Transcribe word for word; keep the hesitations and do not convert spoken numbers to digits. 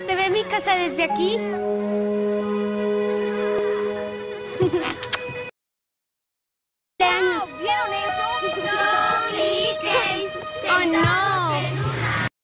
¿Se ve mi casa desde aquí? ¿Vieron eso? ¡No, Mickey! ¡Oh, no!